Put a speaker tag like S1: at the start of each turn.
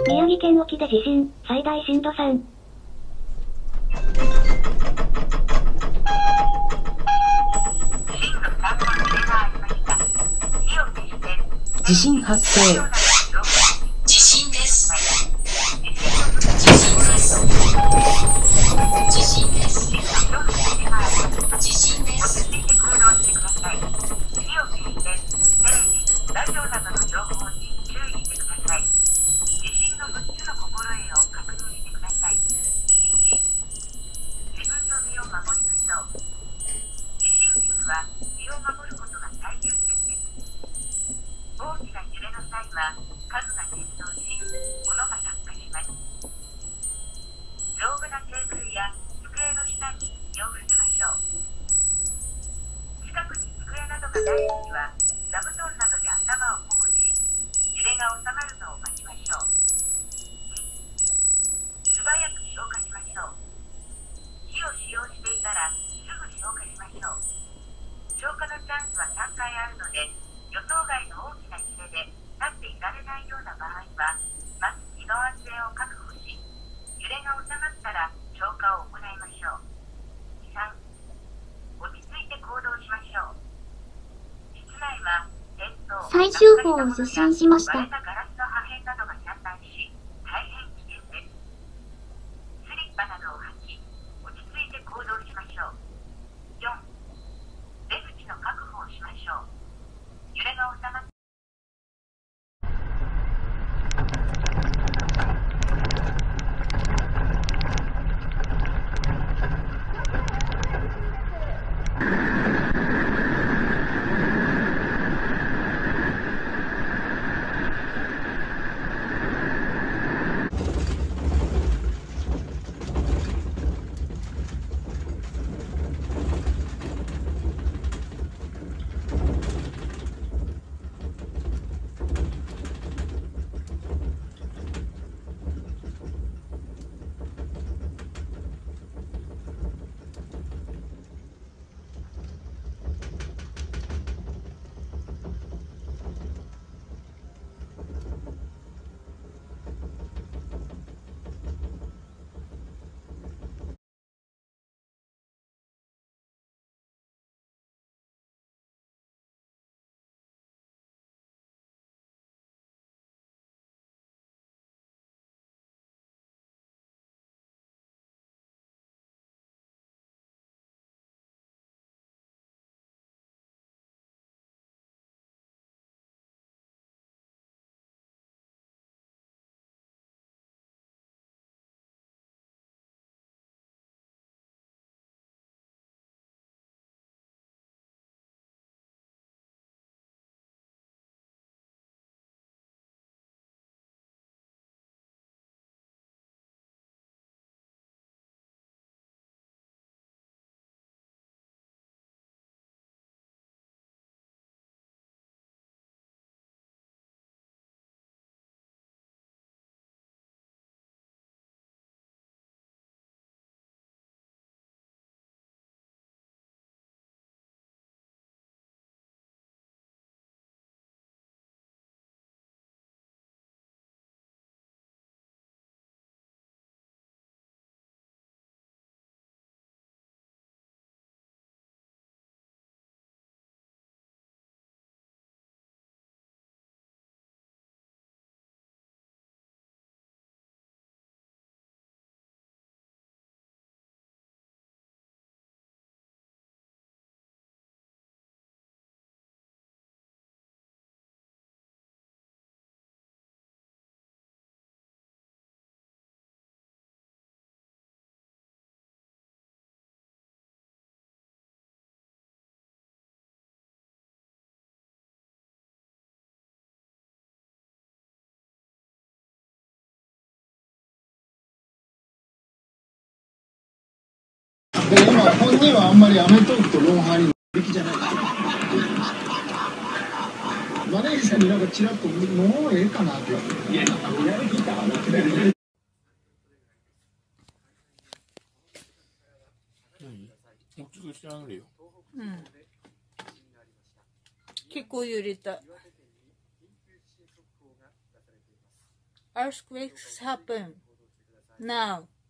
S1: 宮城県沖で地震、最大震度3。
S2: 地震発生。
S3: 地震です。地震です。地震です。地震です。ラジオなどの情報に注意してください。地震の6つの心得を確認してください。1、自分の身を守りましょう。地震時には身を守ることが最優先です。大きな揺れの際は家具が転倒し、物が落下します。丈夫なテーブルや机の下に身を伏せましょう。近くに机などがないときは座布団などで頭を保護し、揺れが収まるのを待ちましょう。素早く消火しましょう。火を使用していたらすぐ消火しましょう。消火のチャンスは3回あるので、予想外の大きな揺れで立っていられないような場合は、まず身の安全を確保し、揺れが収まったら消火を行いましょう。3、落ち着いて行動しましょう。室内は
S1: 最終報を受信しました。
S3: 割れたガラスの破片などが散乱し、大変危険です。スリッパなどを履き、落ち着いて行動しましょう。4、出口の確保をしましょう。揺れが収まった
S4: で今本人はあんまりアメトークとロンハーに乗り気じゃない。マネージャーになんかちらっともうええかなって。いや、やる気だからな。
S5: もうちょっとしてあげるよ。
S6: うん。結構揺れた。 earthquakes happen now.